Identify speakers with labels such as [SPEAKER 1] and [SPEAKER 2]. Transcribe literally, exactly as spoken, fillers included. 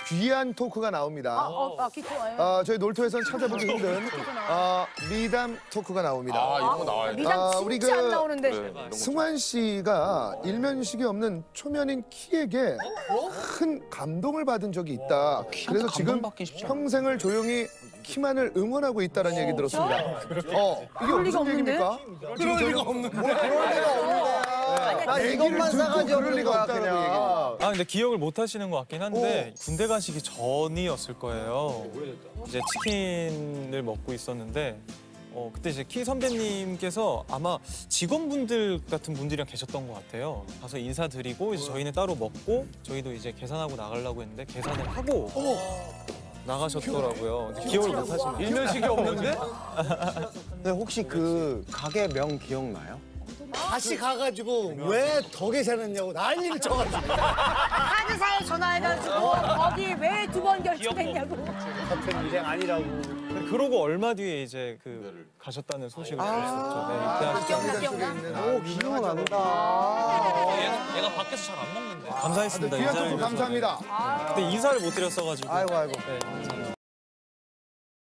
[SPEAKER 1] 귀한 토크가 나옵니다.
[SPEAKER 2] 아, 어, 아, 기토예요.
[SPEAKER 1] 어, 저희 놀토에서는 찾아보기 힘든 어, 미담 토크가 나옵니다.
[SPEAKER 3] 아, 이런 거 나와야 돼.
[SPEAKER 2] 미담
[SPEAKER 1] 아,
[SPEAKER 2] 진짜
[SPEAKER 1] 우리 그-
[SPEAKER 2] 안 나오는데.
[SPEAKER 3] 그래.
[SPEAKER 1] 승환 씨가 일면식이 없는 초면인 키에게 큰 감동을 받은 적이 있다. 그래서 지금 평생을 조용히 키만을 응원하고 있다는 얘기 들었습니다. 어, 이게
[SPEAKER 2] 그럴 리가
[SPEAKER 1] 무슨 얘기입니까?
[SPEAKER 4] 그럴 리가 없는데.
[SPEAKER 1] 뭐 그럴 리가 없는데. 나
[SPEAKER 4] 이것만 싸가지
[SPEAKER 1] 그럴
[SPEAKER 4] 없는
[SPEAKER 1] 리가
[SPEAKER 4] 거야,
[SPEAKER 1] 없다는
[SPEAKER 4] 그냥.
[SPEAKER 1] 얘기.
[SPEAKER 5] 아 근데 기억을 못 하시는 것 같긴 한데 군대 가시기 전이었을 거예요. 이제 치킨을 먹고 있었는데 어, 그때 이제 키 선배님께서 아마 직원분들 같은 분들이랑 계셨던 것 같아요. 가서 인사드리고 이제 저희는 따로 먹고 저희도 이제 계산하고 나가려고 했는데 계산을 하고 나가셨더라고요. 근데 기억을 못 하시는.
[SPEAKER 3] 일면식이 없는데?
[SPEAKER 4] 근데 혹시 그 가게 명 기억나요?
[SPEAKER 6] 다시 가가지고 왜 더 계산했냐고 난리를 쳐가지고.
[SPEAKER 2] 카드사에 전화해가지고 거기 왜 두 번 결제했냐고.
[SPEAKER 6] 같은 인생 아니라고.
[SPEAKER 5] 그러고 얼마 뒤에 이제 그 가셨다는 소식을 들었었죠. 네, 입대하셨다는.
[SPEAKER 2] 기억나, 기억나?
[SPEAKER 4] 오, 기억난다.
[SPEAKER 7] 얘가, 얘가 밖에서 잘 안 먹는데.
[SPEAKER 5] 감사했습니다.
[SPEAKER 1] 귀한
[SPEAKER 5] 인사를
[SPEAKER 1] 토크
[SPEAKER 5] 해주셔서.
[SPEAKER 1] 감사합니다.
[SPEAKER 5] 그때 인사를 못 드렸어가지고.
[SPEAKER 4] 아이고, 아이고.
[SPEAKER 5] 네.